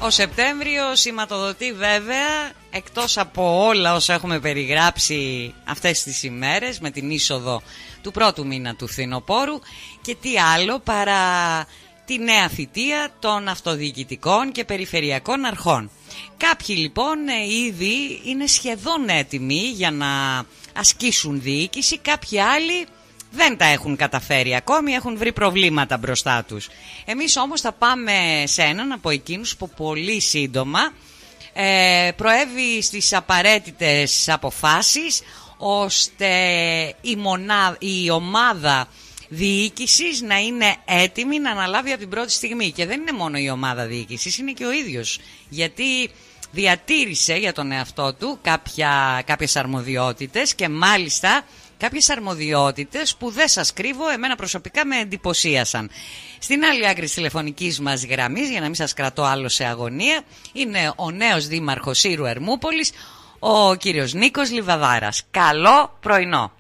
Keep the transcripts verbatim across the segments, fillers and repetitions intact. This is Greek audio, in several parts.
Ο Σεπτέμβριος σηματοδοτεί βέβαια, εκτός από όλα όσα έχουμε περιγράψει αυτές τις ημέρες με την είσοδο του πρώτου μήνα του φθινοπόρου, και τι άλλο παρά τη νέα θητεία των αυτοδιοικητικών και περιφερειακών αρχών. Κάποιοι λοιπόν ήδη είναι σχεδόν έτοιμοι για να ασκήσουν διοίκηση, κάποιοι άλλοι δεν τα έχουν καταφέρει ακόμη, έχουν βρει προβλήματα μπροστά τους. Εμείς όμως θα πάμε σε έναν από εκείνους που πολύ σύντομα ε, προέβη στις απαραίτητες αποφάσεις, ώστε η, μονά, η ομάδα διοίκησης να είναι έτοιμη να αναλάβει από την πρώτη στιγμή. Και δεν είναι μόνο η ομάδα διοίκησης, είναι και ο ίδιος, γιατί διατήρησε για τον εαυτό του κάποια, κάποιες αρμοδιότητες, και μάλιστα κάποιες αρμοδιότητες που δεν σας κρύβω, εμένα προσωπικά με εντυπωσίασαν. Στην άλλη άκρη της τηλεφωνικής μας γραμμής, για να μην σας κρατώ άλλο σε αγωνία, είναι ο νέος δήμαρχος Σύρου Ερμούπολης, ο κύριος Νίκος Λιβαδάρας. Καλό πρωινό.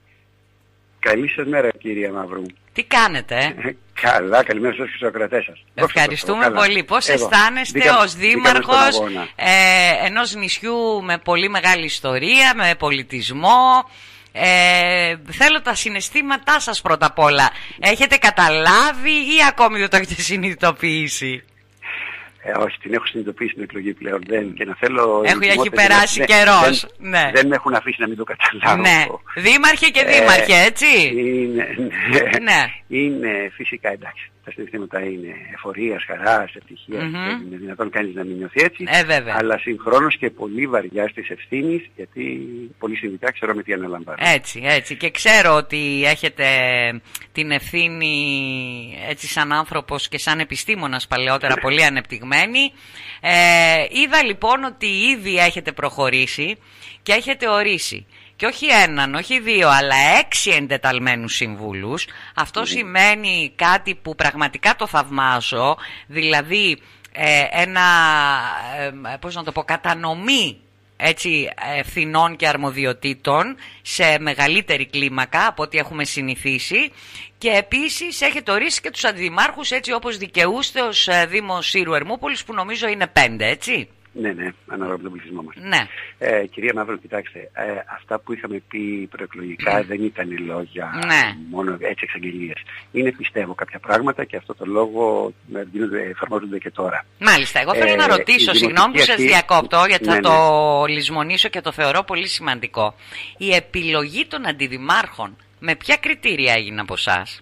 Καλή σας μέρα, κυρία Μαύρου. Τι κάνετε? Καλά, καλημέρα στους ακροατές σας. Ευχαριστούμε πολύ. Πώς Εδώ. αισθάνεστε Δήκα, ως δήμαρχος ε, ενός νησιού με πολύ μεγάλη ιστορία, με πολιτισμό? Ε, θέλω τα συναισθήματά σας πρώτα απ' όλα. Έχετε καταλάβει ή ακόμη δεν το έχετε συνειδητοποιήσει? Ε, όχι, την έχω συνειδητοποιήσει την εκλογή πλέον. Δεν, και να θέλω, έχω, έχει περάσει καιρός. Δεν, ναι. δεν με έχουν αφήσει να μην το καταλάβω. Ναι. Δήμαρχε και δήμαρχε, ε, έτσι. Είναι, ναι, ναι. είναι φυσικά εντάξει. Τα συναισθήματα είναι εφορίας, χαράς, ευτυχίας. Mm-hmm. Δεν είναι δυνατόν κανείς να μην νιώθει έτσι. Ε, βέβαια. Αλλά συγχρόνως και πολύ βαριά στις ευθύνης, γιατί πολύ συνειδητά ξέρω με τι αναλαμβάνω. Έτσι, έτσι. Και ξέρω ότι έχετε την ευθύνη έτσι σαν άνθρωπος και σαν επιστήμονας παλαιότερα πολύ ανεπτυγμένη. Ε, είδα λοιπόν ότι ήδη έχετε προχωρήσει και έχετε ορίσει. Και όχι έναν, όχι δύο, αλλά έξι εντεταλμένους συμβούλους. Αυτό mm. σημαίνει κάτι που πραγματικά το θαυμάζω, δηλαδή ε, ένα, ε, πώς να το πω, κατανομή έτσι, ευθυνών και αρμοδιοτήτων σε μεγαλύτερη κλίμακα από ό,τι έχουμε συνηθίσει, και επίσης έχετε ορίσει και τους αντιδημάρχους έτσι όπως δικαιούστε ως Δήμος Σύρου Ερμούπολης, που νομίζω είναι πέντε, έτσι. Ναι, ναι, ανάλογα με τον πληθυσμό μας. Ναι. Ε, κυρία Μαύρο, κοιτάξτε, ε, αυτά που είχαμε πει προεκλογικά mm. δεν ήταν λόγια ναι. μόνο έτσι εξαγγελίες. Είναι, πιστεύω, κάποια πράγματα, και αυτό το λόγο εφαρμόζονται και τώρα. Μάλιστα, εγώ θέλω ε, να ρωτήσω, συγγνώμη που σας αυτή... διακόπτω, γιατί ναι, θα ναι. το λησμονήσω και το θεωρώ πολύ σημαντικό. Η επιλογή των αντιδημάρχων, με ποια κριτήρια έγινε από εσάς?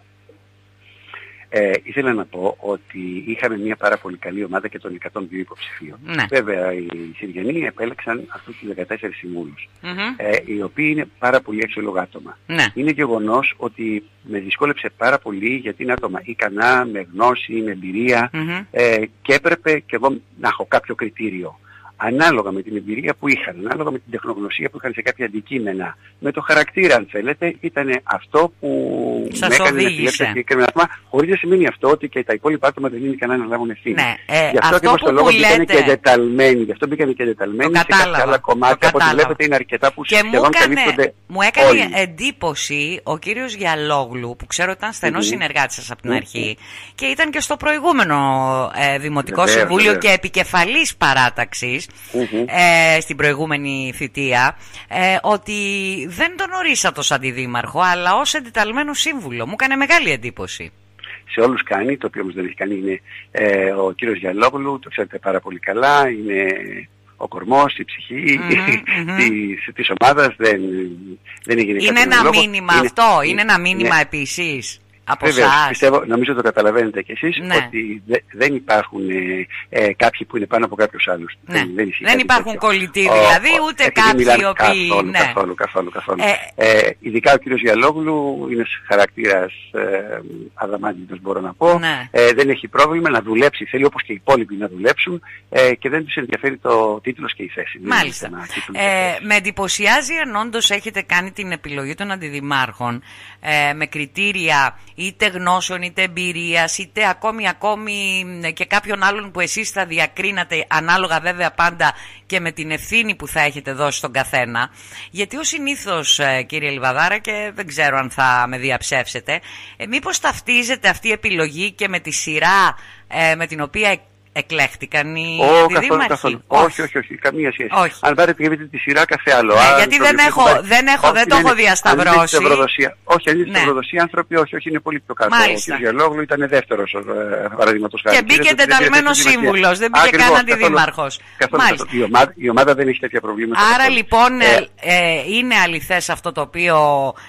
Ε, ήθελα να πω ότι είχαμε μια πάρα πολύ καλή ομάδα και των εκατόν δύο υποψηφίων. Ναι. Βέβαια, οι Συριανοί επέλεξαν αυτούς τους δεκατέσσερις συμβούλους, mm-hmm. ε, οι οποίοι είναι πάρα πολύ αξιόλογα άτομα. Ναι. Είναι γεγονός ότι με δυσκόλεψε πάρα πολύ, γιατί είναι άτομα ικανά, με γνώση, με εμπειρία, mm-hmm. ε, και έπρεπε και εγώ να έχω κάποιο κριτήριο. Ανάλογα με την εμπειρία που είχαν, ανάλογα με την τεχνογνωσία που είχαν σε κάποια αντικείμενα, με το χαρακτήρα, αν θέλετε, ήταν αυτό που σας με έκανε οδήγησε. να επιλέξω συγκεκριμένα άτομα, χωρίς να σημαίνει αυτό ότι και τα υπόλοιπα άτομα δεν είναι ικανά να λάβουν ευθύνη. Ναι, ε, γι' αυτό, αυτό και το λόγο μπήκανε και εντεταλμένοι, γι' αυτό μπήκανε και εντεταλμένοι σε κάποια άλλα κομμάτια, από ό,τι βλέπετε είναι αρκετά που και σχεδόν καλύπτονται. Μου έκανε όλοι. εντύπωση ο κύριος Γιαλόγλου, που ξέρω ήταν στενός mm-hmm. συνεργάτης σας από την mm-hmm. αρχή, και ήταν και στο προηγούμενο ε, Δημοτικό βεβαίως, Συμβούλιο βεβαίως. Και επικεφαλής παράταξης mm-hmm. ε, στην προηγούμενη θητεία, ε, ότι δεν τον ορίσατε ως αντιδήμαρχο, αλλά ως εντεταλμένο σύμβουλο. Μου έκανε μεγάλη εντύπωση. Σε όλους κάνει, το οποίο όμως δεν έχει κάνει είναι ε, ο κύριος Γιαλόγλου, το ξέρετε πάρα πολύ καλά, είναι ο κορμός, η ψυχή mm-hmm, mm-hmm. της, της ομάδας, δεν, δεν έγινε είναι ένα λόγο. μήνυμα είναι, αυτό, είναι ένα μήνυμα ναι. επίσης. Από Βεβαίως, σας. πιστεύω, νομίζω το καταλαβαίνετε κι εσείς, ναι. ότι δε, δεν υπάρχουν ε, ε, κάποιοι που είναι πάνω από κάποιους άλλους. Ναι. Δεν, δεν, δεν υπάρχουν κολλητοί δηλαδή, ο, ούτε κάποιοι οι οποίοι... Καθόλου, ναι. καθόλου, καθόλου, καθόλου. Ε, ε, ειδικά ο κύριος Γιαλόγλου είναι χαρακτήρας ε, αδαμάντητος, μπορώ να πω. Ναι. Ε, δεν έχει πρόβλημα να δουλέψει, θέλει όπως και οι υπόλοιποι να δουλέψουν, ε, και δεν τους ενδιαφέρει το τίτλος και η θέση. Μάλιστα. Ε, με εντυπωσιάζει αν όντως έχετε κάνει την επιλογή των αντιδημάρχων ε, με κριτήρια είτε γνώσεων είτε εμπειρίας είτε ακόμη ακόμη και κάποιον άλλον που εσείς θα διακρίνατε, ανάλογα βέβαια πάντα και με την ευθύνη που θα έχετε δώσει στον καθένα. Γιατί ως συνήθως, κύριε Λιβαδάρα, και δεν ξέρω αν θα με διαψεύσετε, ε, μήπως ταυτίζεται αυτή η επιλογή και με τη σειρά ε, με την οποία εκλέχτηκαν οι oh, αντιδήμαρχοι? Καθόλου, όχι, όχι, όχι, καμία σχέση. Όχι. Αν πάρετε και δείτε τη σειρά, κάθε άλλο. Ναι, γιατί δεν έχω, πάρει... δεν, έχω, όχι, δεν το έχω διασταυρώσει. Όχι, αν είστε ευρωδοσία άνθρωποι, όχι, όχι, είναι πολύ πιο κάτω. Μάλιστα. Ο κ. Γιαλόγλου ήταν δεύτερος, παραδείγματος χάρη. Και μπήκε τεταλμένος σύμβουλος, δεν μπήκε καν αντιδήμαρχος. Η ομάδα, η ομάδα δεν έχει τέτοια προβλήματα. Άρα καθόλου. Λοιπόν ε, ε, είναι αληθές αυτό το οποίο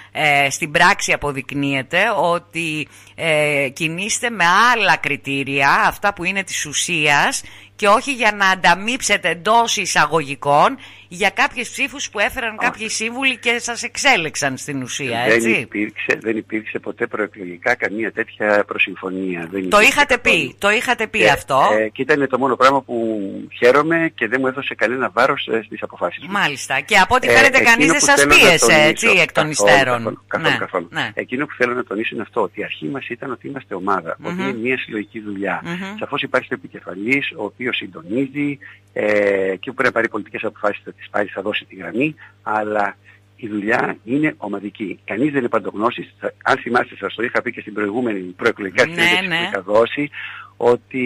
ε, στην πράξη αποδεικνύεται, ότι ε, κινείστε με άλλα κριτήρια, αυτά που είναι της ουσίας, και όχι για να ανταμείψετε εντός εισαγωγικών για κάποιες ψήφους που έφεραν oh. κάποιοι σύμβουλοι και σας εξέλεξαν στην ουσία, έτσι. Δεν υπήρξε, δεν υπήρξε ποτέ προεκλογικά καμία τέτοια προσυμφωνία. Δεν το είχατε πει, το είχατε πει και, αυτό. Ε, και ήταν το μόνο πράγμα που χαίρομαι και δεν μου έδωσε κανένα βάρος ε, στις αποφάσεις μου. Μάλιστα. Και από ό,τι φαίνεται ε, κανείς δεν σας πίεσε, έτσι, εκ των υστέρων. Καθόλου, καθόλου, ναι, καθόλου. Ναι. Εκείνο που θέλω να τονίσω είναι αυτό, ότι η αρχή μας ήταν ότι είμαστε ομάδα, mm-hmm. ότι είναι μια συλλογική δουλειά. Mm-hmm. Σαφώς υπάρχει το επικεφαλής, ο οποίος συντονίζει ε, και που πρέπει να πάρει πολιτικές αποφάσεις, θα τις πάρει, θα δώσει τη γραμμή, αλλά η δουλειά είναι ομαδική. Κανείς δεν είναι παντογνώσης. Αν θυμάστε, σας το είχα πει και στην προηγούμενη προεκλογικά συνέντευξη ναι, ναι. που είχα δώσει, ότι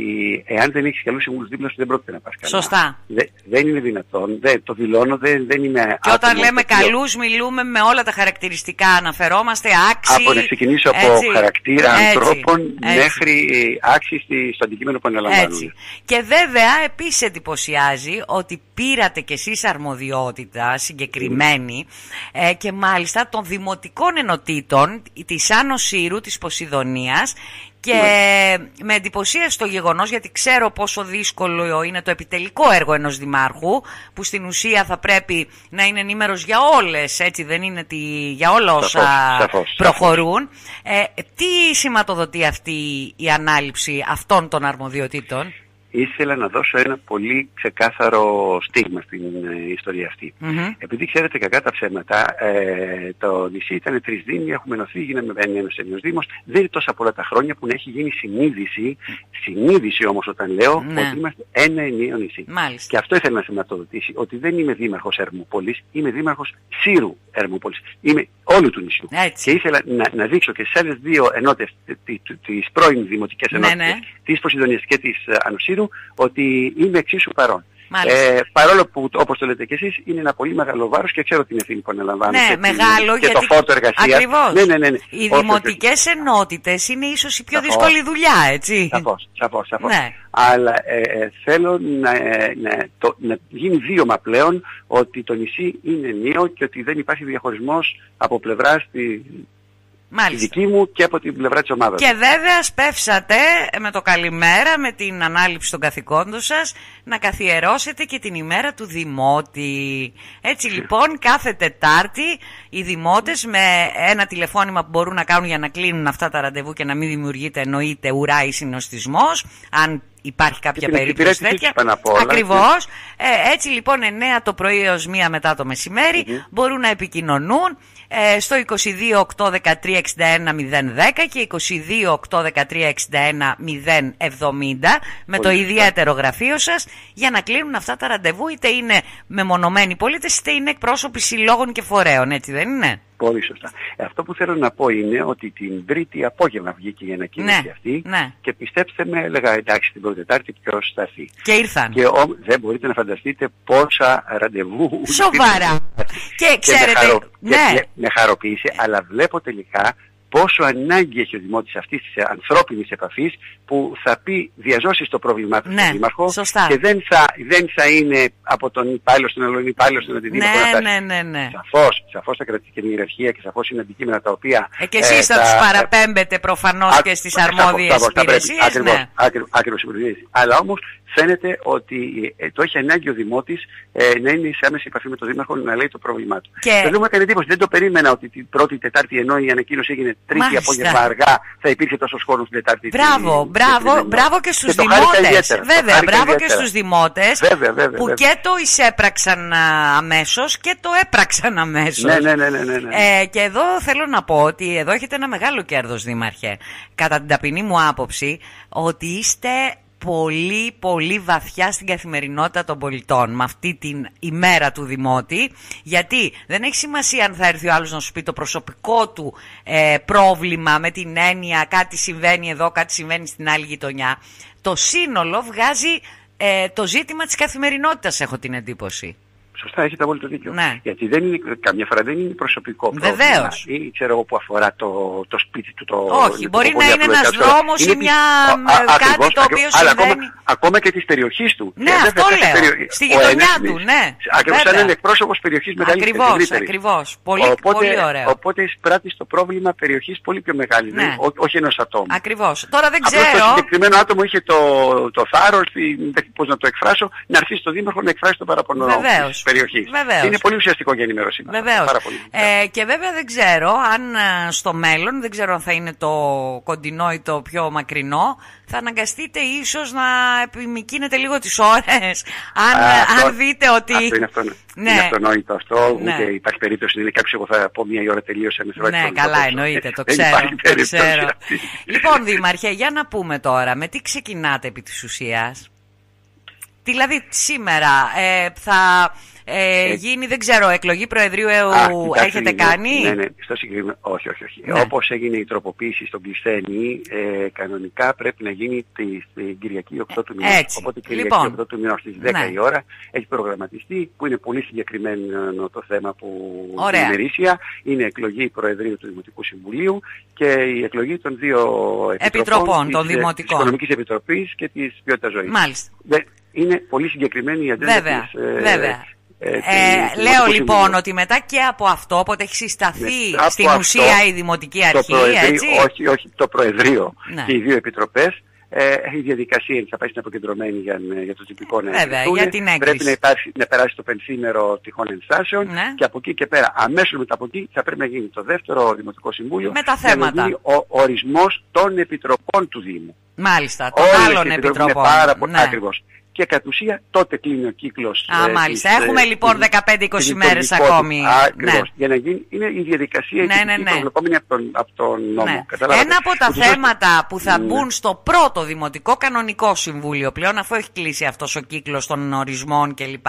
εάν δεν έχεις καλούς συμβούλους δίπλα σου δεν πρόκειται να πας καλά. Σωστά. Δε, δεν είναι δυνατόν, δεν, το δηλώνω, δεν, δεν είναι... Και όταν λέμε καλούς μιλούμε με όλα τα χαρακτηριστικά, αναφερόμαστε άξιοι... Από να ξεκινήσω από έτσι, χαρακτήρα έτσι, ανθρώπων έτσι, μέχρι άξιοι στο αντικείμενο που αναλαμβάνουν. Και βέβαια επίσης εντυπωσιάζει ότι πήρατε κι εσείς αρμοδιότητα συγκεκριμένη mm. ε, και μάλιστα των δημοτικών ενωτήτων της Άνω Σύρου, της Ποσειδονίας. Και ναι. με εντυπωσίασε το γεγονός, γιατί ξέρω πόσο δύσκολο είναι το επιτελικό έργο ενός δημάρχου, που στην ουσία θα πρέπει να είναι ενήμερος για όλες, έτσι δεν είναι, τη, για όλα όσα σαφώς, σαφώς, προχωρούν. Σαφώς. Ε, τι σηματοδοτεί αυτή η ανάληψη αυτών των αρμοδιοτήτων? Ήθελα να δώσω ένα πολύ ξεκάθαρο στίγμα στην ε, ιστορία αυτή. Mm-hmm. Επειδή ξέρετε, κακά τα ψέματα, ε, το νησί ήταν τρεις δήμοι, έχουμε ενωθεί, γίναμε ένας ενός δήμος. Δεν είναι τόσα πολλά τα χρόνια που να έχει γίνει συνείδηση, συνείδηση όμως όταν λέω, ναι. ότι είμαστε ένα ενιαίο νησί. Μάλιστα. Και αυτό ήθελα να σηματοδοτήσει, ότι δεν είμαι δήμαρχος Ερμούπολης, είμαι δήμαρχος Σύρου Ερμούπολης. Είμαι όλου του νησιού. Έτσι. Και ήθελα να, να δείξω και στις άλλες δύο ενότητες, τις πρώην δημοτικές ενότητες, ναι, ναι. της Ποσειδονίας και της Άνω Σύρου, ότι είμαι εξίσου παρόν. Ε, παρόλο που, όπως το λέτε και εσείς, είναι ένα πολύ μεγάλο βάρος και ξέρω την ευθύνη που αναλαμβάνω. Ναι, και μεγάλο, την, γιατί... και το φόρτο εργασίας. Ακριβώς. Ναι, ναι, ναι, ναι. Οι Όχι, δημοτικές όχι. ενότητες είναι ίσως η πιο σαφώς. δύσκολη δουλειά, έτσι. Σαφώς, σαφώς, σαφώς. Ναι. Αλλά ε, ε, θέλω να, ε, να, το, να γίνει βίωμα πλέον ότι το νησί είναι νέο και ότι δεν υπάρχει διαχωρισμός από πλευράς τη... Μάλιστα. Τη δική μου και από την πλευρά της ομάδας. Και βέβαια σπεύσατε με το καλημέρα, με την ανάληψη των καθηκόντων σας, να καθιερώσετε και την ημέρα του Δημότη. Έτσι λοιπόν κάθε Τετάρτη οι Δημότες με ένα τηλεφώνημα που μπορούν να κάνουν για να κλείνουν αυτά τα ραντεβού και να μην δημιουργείται εννοείται ουρά ή συνοστισμός, αν υπάρχει κάποια περίπτωση τέτοια. Ακριβώς. Ε, έτσι λοιπόν εννέα το πρωί έως μία μετά το μεσημέρι mm-hmm. μπορούν να επικοινωνούν ε, στο είκοσι δύο οκτώ δεκατρία εξήντα ένα μηδέν δέκα και είκοσι δύο οκτώ δεκατρία εξήντα ένα μηδέν εβδομήντα με Πολύ το ιδιαίτερο γραφείο σας για να κλείνουν αυτά τα ραντεβού, είτε είναι μεμονωμένοι πολίτες είτε είναι εκπρόσωποι συλλόγων και φορέων, έτσι δεν είναι? Πολύ σωστά. Αυτό που θέλω να πω είναι ότι την Τρίτη απόγευμα βγήκε η ανακοίνωση ναι, αυτή ναι. και πιστέψτε με, έλεγα εντάξει την πρώτη Τετάρτη ποιος θα έρθει. Και ήρθαν. Και ο, δεν μπορείτε να φανταστείτε πόσα ραντεβού. Σοβαρά. Και ξέρετε, και με, χαρο, ναι. και με χαροποίησε, αλλά βλέπω τελικά πόσο ανάγκη έχει ο Δημότης αυτής της ανθρώπινης επαφής που θα πει διαζώσει το πρόβλημά του ναι, στον Δήμαρχο σωστά. και δεν θα, δεν θα είναι από τον υπάλληλο στον άλλον υπάλληλο στον αντιδήμαρχο. Ναι, ναι, ναι, ναι. Σαφώς, σαφώς θα κρατήσει και την ιεραρχία και σαφώς είναι αντικείμενα τα οποία... Ε, και εσείς ε, θα, θα τους παραπέμπετε προφανώς α, και στις αρμόδιες υπηρεσίες. Ακριβώς, ναι. ακριβώς υπηρεσίες. Αλλά όμως φαίνεται ότι ε, το έχει ανάγκη ο Δημότης ε, να είναι σε άμεση επαφή με τον Δήμαρχο να λέει το πρόβλημά του. Και... Δεν μου έκανε εντύπωση, δεν το περίμενα ότι την πρώτη Τετάρτη ενώ η ανακοίνωση έγινε Τρίτη απόγευμα αργά θα υπήρχε τόσο χρόνο την Τετάρτη. Μπράβο, την, μπράβο, την μπράβο και στους και Δημότες. Βέβαια, μπράβο και στους Δημότες βέβαια, βέβαια, που βέβαια. και το εισέπραξαν αμέσως και το έπραξαν αμέσως. Ναι, ναι, ναι, ναι, ναι, ναι. Ε, και εδώ θέλω να πω ότι εδώ έχετε ένα μεγάλο κέρδος, Δήμαρχε. Κατά την ταπεινή μου άποψη, ότι είστε πολύ πολύ βαθιά στην καθημερινότητα των πολιτών με αυτή την ημέρα του Δημότη, γιατί δεν έχει σημασία αν θα έρθει ο άλλος να σου πει το προσωπικό του ε, πρόβλημα με την έννοια κάτι συμβαίνει εδώ, κάτι συμβαίνει στην άλλη γειτονιά. το σύνολο βγάζει ε, το ζήτημα της καθημερινότητας, έχω την εντύπωση. Σωστά, έχετε απόλυτο δίκιο. Ναι. Γιατί δεν είναι, καμιά φορά δεν είναι προσωπικό πρόβλημα. Βεβαίως. Ή ξέρω εγώ που αφορά το, το σπίτι του. Το, Όχι, το μπορεί να είναι ένας δρόμος ή μια, α, α, κάτι ακριβώς, το οποίο αλλά συμβαίνει. Ακόμα, ακόμα και της περιοχής του. Ναι, αυτό λέω. Περιο... Στη γειτονιά του, ναι. Ακριβώς, σαν είναι εκπρόσωπος περιοχής μεγαλύτερης. Ακριβώς, ακριβώς. Πολύ, οπότε, πολύ ωραίο. Οπότε εισπράττει το πρόβλημα περιοχής πολύ πιο μεγάλη, ναι. Ό, όχι ενός ατόμου. Ακριβώς. Τώρα δεν ξέρω. Αυτό το συγκεκριμένο άτομο είχε το, το θάρρος, πώς να το εκφράσω, να έρθει στο Δήμαρχο να εκφράσει το παραπονό της περιοχής. Είναι πολύ ουσιαστικό για ενημέρωση. Βεβαίως. Ε, και βέβαια δεν ξέρω αν στο μέλλον, δεν ξέρω αν θα είναι το κοντινό ή το πιο μακρινό, θα αναγκαστείτε ίσως να επιμικρύνετε λίγο τις ώρες. Αν, Α, αν δείτε ότι... Αυτό είναι, αυτό, ναι. είναι αυτονόητο αυτό, ναι. Ούτε υπάρχει περίπτωση να είναι κάποιος, εγώ θα πω μία ώρα τελείωσε. Ναι, καλά εννοείται, το ξέρω. Το ξέρω. Λοιπόν Δήμαρχε, για να πούμε τώρα, με τι ξεκινάτε επί της ουσίας? Δηλαδή σήμερα ε, θα... Ε, γίνει, δεν ξέρω, εκλογή Προεδρίου Α, έχετε κάνει? Ναι, ναι, στο συγκεκριμένο. Όχι, όχι, όχι. Ναι. Όπως έγινε η τροποποίηση στον Πλησθένη, ε, κανονικά πρέπει να γίνει την Κυριακή οκτώ του μηνός. Οπότε Κυριακή λοιπόν. οκτώ του μηνός στις δέκα ναι. η ώρα έχει προγραμματιστεί, που είναι πολύ συγκεκριμένο το θέμα που είναι ημερήσια. Είναι εκλογή Προεδρίου του Δημοτικού Συμβουλίου και η εκλογή των δύο επιτροπών, των Δημοτικών, της Οικονομικής Επιτροπής και της Ποιότητας Ζωής. Μάλιστα. Είναι πολύ συγκεκριμένη η ατζέντα βέβαια, της, ε, βέβαια. Ε, ε, λέω λοιπόν συμβουλίο. Ότι μετά και από αυτό, όποτε έχει συσταθεί ναι, στην ουσία αυτό, η Δημοτική Αρχή, έτσι. Όχι, όχι, το Προεδρείο ναι. και οι δύο επιτροπές, ε, η διαδικασία θα πάει στην αποκεντρωμένη για, για το τυπικό να εγκριθούν. Πρέπει να, υπάρξει, να περάσει το πενθήμερο τυχόν ενστάσεων ναι. και από εκεί και πέρα, αμέσως μετά από εκεί, θα πρέπει να γίνει το δεύτερο Δημοτικό Συμβούλιο με τα θέματα. Για να γίνει ο ορισμός των επιτροπών του Δήμου. Μάλιστα, των άλλων επιτροπών. Πάρα πολύ, ναι. Ακριβώς. Και κατ' ουσία τότε κλείνει ο κύκλος. Α, ε, μάλιστα. Της, Έχουμε ε, λοιπόν δεκαπέντε είκοσι μέρες ακόμη. Ακριβώς. Ναι. Για να γίνει, είναι η διαδικασία ναι, ναι, ναι. προβλεπόμενη από τον, από τον νόμο. Ναι. Ένα από τα Ούτως θέματα που θα ναι. μπουν στο πρώτο Δημοτικό Κανονικό Συμβούλιο πλέον, αφού έχει κλείσει αυτός ο κύκλος των ορισμών κλπ.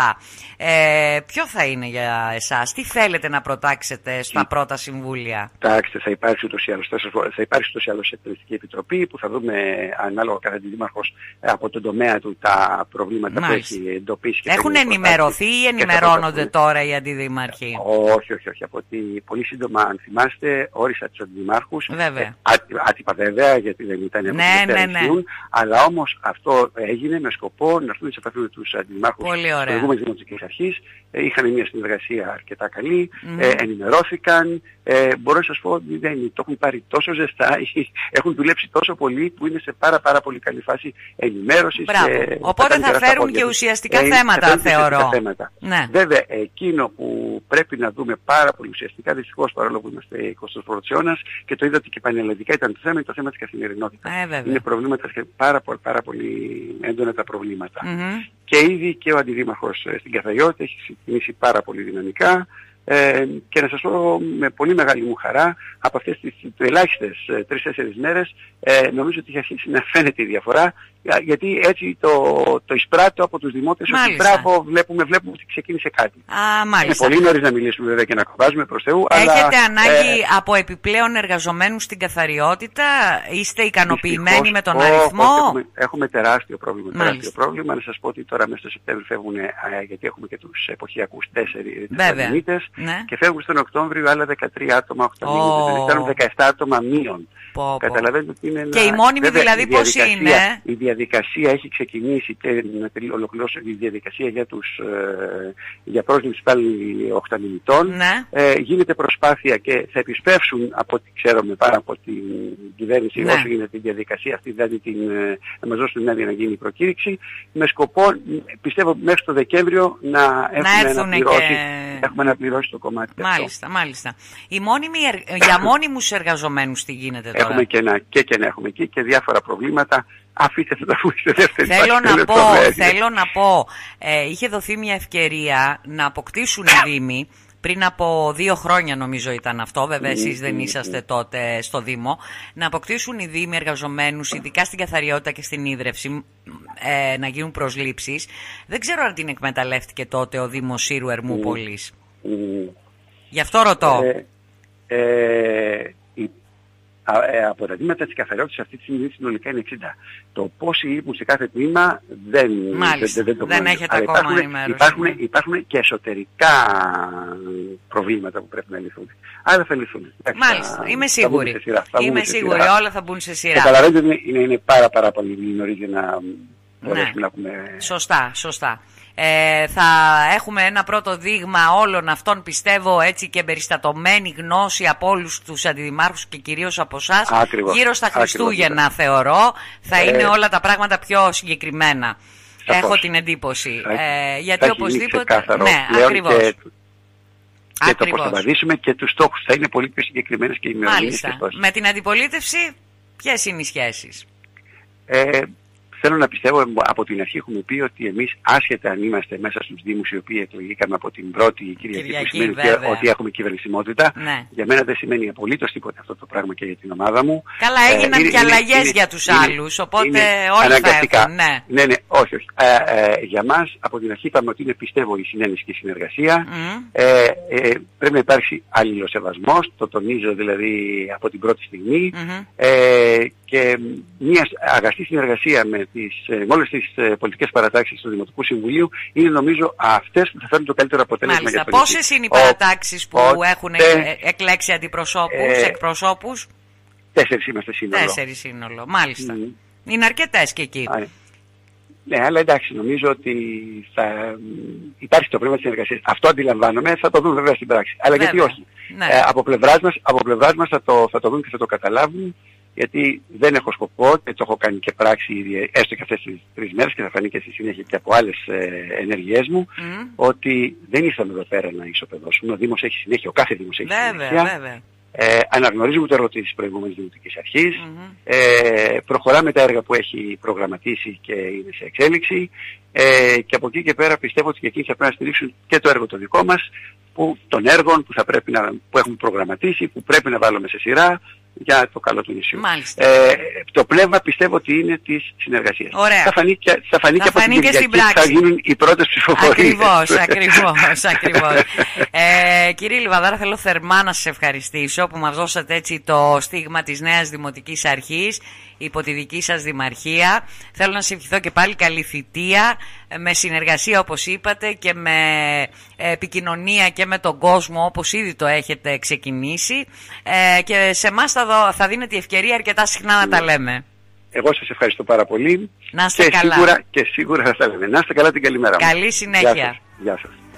Ε, ποιο θα είναι για εσάς? Τι θέλετε να προτάξετε στα πρώτα συμβούλια? Εντάξει, θα υπάρξει ούτως ή άλλως, θα υπάρξει ούτως ή άλλως Εκτελεστική Επιτροπή που θα δούμε ανάλογα κατά τη Δήμαρχος από τον τομέα του τα προβλήματα Μάλιστα. που έχει εντοπίσει. Και έχουν ενημερωθεί ή ενημερώνονται τώρα οι αντιδήμαρχοι? Όχι, όχι, όχι. Από ότι πολύ σύντομα, αν θυμάστε, όρισα τους αντιδημάρχους. Βέβαια. Άτυπα βέβαια, γιατί δεν ήταν από ναι, ναι, ναι. αλλά όμως αυτό έγινε με σκοπό να έρθουν σε επαφή με τους αντιδημάρχους της προηγούμενης Δημοτικής Αρχής. Είχαν μια συνεργασία αρκετά καλή, mm. ε, ενημερώθηκαν. Ε, μπορώ να σας πω ότι δεν το έχουν πάρει τόσο ζεστά, έχουν δουλέψει τόσο πολύ που είναι σε πάρα πάρα πολύ καλή φάση ενημέρωσης. Ε, Οπότε θα φέρουν και ουσιαστικά ε, θέματα, θα θεωρώ. Ουσιαστικά θέματα. Ναι. Βέβαια, εκείνο που πρέπει να δούμε πάρα πολύ ουσιαστικά, δυστυχώς παρόλο που είμαστε εικοστός πρώτος αιώνας και το είδατε και πανελλαδικά ήταν το θέμα, είναι το θέμα της καθημερινότητας. Ε, είναι προβλήματα, πάρα, πάρα πολύ έντονα τα προβλήματα. Mm-hmm. Και ήδη και ο αντιδήμαρχος στην Καφαγιώτη έχει ξεκινήσει πάρα πολύ δυναμικά. Ε, και να σας πω με πολύ μεγάλη μου χαρά, από αυτές τις ελάχιστες ε, τρεις-τέσσερις μέρες ε, νομίζω ότι έχει αρχίσει να φαίνεται η διαφορά, γιατί έτσι το, το εισπράττω από τους δημότες ότι μπράβο, βλέπουμε, βλέπουμε ότι ξεκίνησε κάτι. Α, μάλιστα. Είναι πολύ νωρίς να μιλήσουμε βέβαια και να κομπάζουμε προς Θεού. Έχετε αλλά, ανάγκη ε, από επιπλέον εργαζομένους στην καθαριότητα? Είστε ικανοποιημένοι δυστυχώς, με τον ό, αριθμό? Ό, έχουμε, έχουμε τεράστιο πρόβλημα, τεράστιο πρόβλημα. Να σας πω ότι τώρα μέσα στο Σεπτέμβριο φεύγουν, ε, γιατί έχουμε και τους εποχιακούς τέσσερις μήνες ναι. και φεύγουν στον Οκτώβριο άλλα δεκατρία άτομα, οκτώ μήνες, δηλαδή φτάνουν δεκαεπτά άτομα μείον. Πω, πω. Καταλαβαίνετε ότι είναι ένα... Και η μόνιμη βέβαια, δηλαδή πώς είναι? Η διαδικασία έχει ξεκινήσει και να ολοκληρώσει η διαδικασία για, τους, ε, για πρόσληψη πάλι οχταμηνητών. Ναι. Ε, γίνεται προσπάθεια και θα επισπεύσουν από ό,τι ξέρουμε πάρα από την κυβέρνηση ναι. όσο γίνεται η διαδικασία αυτή, δηλαδή την, ε, να μας δώσουν την άδεια να γίνει η προκήρυξη, με σκοπό πιστεύω μέχρι το Δεκέμβριο να, να έχουμε αναπληρώσει, και... έχουμε αναπληρώσει το κομμάτι. Μάλιστα, αυτό. Μάλιστα. Η μόνιμη, για μόνιμους εργαζομένους τι γίνεται τώρα? Έχουμε και ένα και, και να έχουμε εκεί και διάφορα προβλήματα. Αφήστε το να πούμε δεύτερη θέλω να πω, θέλω να πω, ε, είχε δοθεί μια ευκαιρία να αποκτήσουν οι Δήμοι, πριν από δύο χρόνια νομίζω ήταν αυτό, βέβαια εσείς δεν είσαστε τότε στο Δήμο, να αποκτήσουν οι Δήμοι εργαζομένους, ειδικά στην καθαριότητα και στην ίδρυυση, ε, να γίνουν προσλήψεις. Δεν ξέρω αν την εκμεταλλεύτηκε τότε ο Δήμος Σύρου Ερμούπολης. Mm. Γι' αυτό ρωτώ. Ε, ε, από τα τμήματα της καθαριότητας αυτή τη στιγμή συνολικά είναι εξήντα. Το πόσοι λείπουν σε κάθε τμήμα δεν, Μάλιστα, δεν, δεν το δεν γνωρίζω. έχετε ακόμα υπάρχουν, ενημέρωση. Υπάρχουν, υπάρχουν και εσωτερικά προβλήματα που πρέπει να λυθούν. Άρα θα λυθούν. Μάλιστα, θα, είμαι σίγουρη. Θα σειρά, θα είμαι σίγουρη, σειρά. Όλα θα μπουν σε σειρά. Καταλαβαίνετε ότι είναι, είναι πάρα, πάρα πολύ νωρίς για να μπορέσουμε ναι. να πούμε... Σωστά, σωστά. Ε, θα έχουμε ένα πρώτο δείγμα όλων αυτών, πιστεύω, έτσι και εμπεριστατωμένη γνώση από όλους τους αντιδημάρχους και κυρίως από εσάς. Γύρω στα Χριστούγεννα, ακριβώς, θεωρώ, θα ε, είναι όλα τα πράγματα πιο συγκεκριμένα. Σαφώς. Έχω την εντύπωση. Θα, ε, γιατί θα οπωσδήποτε... Ναι, ακριβώς. Και, και το πώς θα βαδίσουμε και τους στόχους θα είναι πολύ πιο συγκεκριμένες και ημερομηνίες. Μάλιστα. Με την αντιπολίτευση, ποιες είναι οι σχέσεις? Ε, Θέλω να πιστεύω, από την αρχή έχουμε πει ότι εμείς, άσχετα αν είμαστε μέσα στους Δήμους οι οποίοι εκλογήκαμε από την πρώτη Κυριακή, Κυριακή, που σημαίνει βέβαια. Ότι έχουμε κυβερνησιμότητα, ναι. Για μένα δεν σημαίνει απολύτως τίποτα αυτό το πράγμα και για την ομάδα μου. Καλά, έγιναν ε, και αλλαγές για τους είναι, άλλους, οπότε είναι όλοι θα έχουν. Ναι. ναι, ναι, όχι, όχι. Ε, ε, για μας, από την αρχή είπαμε ότι είναι, πιστεύω, η συνένεση και η συνεργασία. Mm. Ε, ε, πρέπει να υπάρξει αλληλοσεβασμός, το τονίζω δηλαδή από την πρώτη στιγμή. Mm-hmm. Ε, και μια αγαστή συνεργασία με, τις, με όλες τις ε, πολιτικές παρατάξεις του Δημοτικού Συμβουλίου είναι νομίζω αυτές που θα φέρουν το καλύτερο αποτέλεσμα. Μάλιστα. Για το πόσες είναι οι παρατάξεις που ο, έχουν τε, εκλέξει αντιπροσώπους, ε, εκπροσώπους? Τέσσερις είμαστε σύνολο. Τέσσερις σύνολο, μάλιστα. Mm. Είναι αρκετές και εκεί. Α, ναι, αλλά εντάξει, νομίζω ότι θα υπάρχει το πρόβλημα της συνεργασίας. Αυτό αντιλαμβάνομαι, θα το δούμε βέβαια στην πράξη. Αλλά βέβαια. Γιατί όχι. Ναι. Ε, από πλευράς μας, από πλευράς μας θα, το, θα το δουν και θα το καταλάβουν. Γιατί δεν έχω σκοπό και το έχω κάνει και πράξη ήδη, έστω και αυτές τις τρεις μέρες και θα φανεί και στη συνέχεια και από άλλες ε, ενέργειές μου, mm. ότι δεν ήρθαμε εδώ πέρα να ισοπεδώσουμε. Ο Δήμος έχει συνέχεια, ο κάθε Δήμος έχει βέβαια, συνέχεια. Βέβαια. Ε, αναγνωρίζουμε το έργο της προηγούμενης Δημοτικής Αρχής, mm-hmm. ε, προχωράμε τα έργα που έχει προγραμματίσει και είναι σε εξέλιξη ε, και από εκεί και πέρα πιστεύω ότι και εκείνοι θα πρέπει να στηρίξουν και το έργο το δικό μας, που, των έργων που, θα πρέπει να, που έχουμε προγραμματίσει, που πρέπει να βάλουμε σε σειρά για το καλό του νησιού. Ε, το πνεύμα πιστεύω ότι είναι της συνεργασίας. Ωραία. Θα φανεί και, θα φανεί θα και από την Κυριακή, θα γίνουν οι πρώτες ψηφοφορίες. Ακριβώς, ακριβώς, ακριβώς. ε, κύριε Λιβαδάρα, θέλω θερμά να σας ευχαριστήσω που μας δώσατε έτσι το στίγμα της νέας Δημοτικής Αρχής υπό τη δική σας δημαρχία. Θέλω να σας ευχηθώ και πάλι καλή θητεία, με συνεργασία όπως είπατε και με επικοινωνία και με τον κόσμο όπως ήδη το έχετε ξεκινήσει ε, και σε εμάς θα, θα δίνετε η ευκαιρία αρκετά συχνά να τα λέμε. Εγώ σας ευχαριστώ πάρα πολύ. Να είστε και καλά. Σίγουρα, και σίγουρα θα τα λέμε. Να είστε καλά, την καλημέρα μου. Καλή συνέχεια. Γεια σας. Γεια σας.